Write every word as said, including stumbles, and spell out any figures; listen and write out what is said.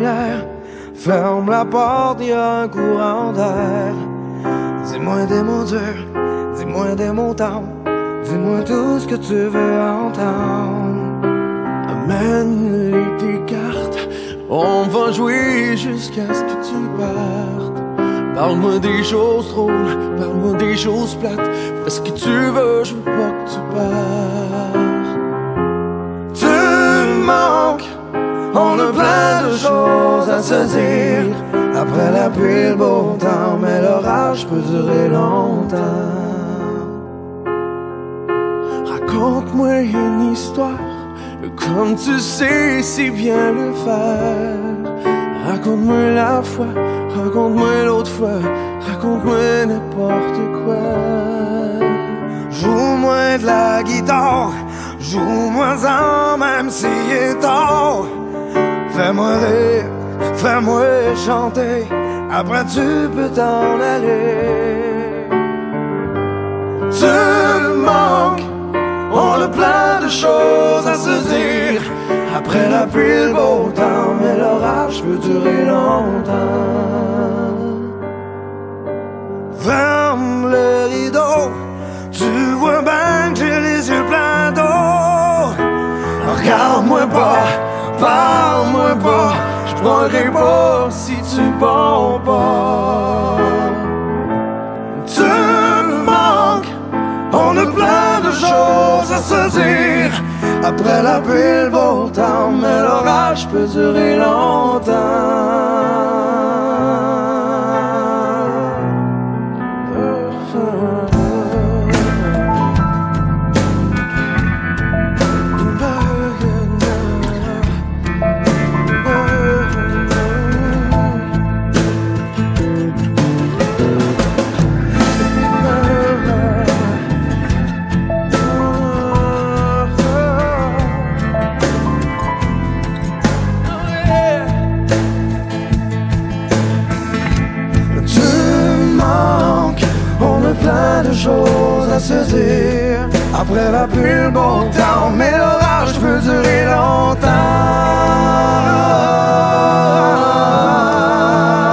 lumière. Ferme la porte, y a un courant d'air. Dis-moi des mots durs, dis-moi des mots tendres. Dis-moi tout ce que tu veux entendre. Amène les tes cartes, on va jouer jusqu'à ce que tu partes. Parle-moi des choses drôles, parle-moi des choses plates. Fais ce que tu veux, je veux pas que tu partes. Tu me manques, on a plein de choses à se dire. Après la pluie, le beau temps, mais l'orage peut durer longtemps. Raconte-moi une histoire, comme tu sais si bien le faire. Raconte-moi la fois, raconte-moi l'autre fois, raconte-moi n'importe quoi. Joue-moi de la guitare, joue-moi-en même s'il est tard. Fais-moi rire, fais-moi chanter, après tu peux t'en aller. Tu me manques, on a plein de choses à se dire. Après la pluie, le beau temps, mais l'orage peut durer longtemps. Ferme le rideau, tu vois bien que j'ai les yeux pleins d'eau. Regarde-moi pas, parle-moi pas, je prendrai pas si tu pars pas. Tu me manques, on a plein de choses à se dire. Après la pluie, le beau temps, mais l'orage peut durer longtemps. Plein de choses à se dire. Après la pluie, le bon temps, mais l'orage peut durer longtemps.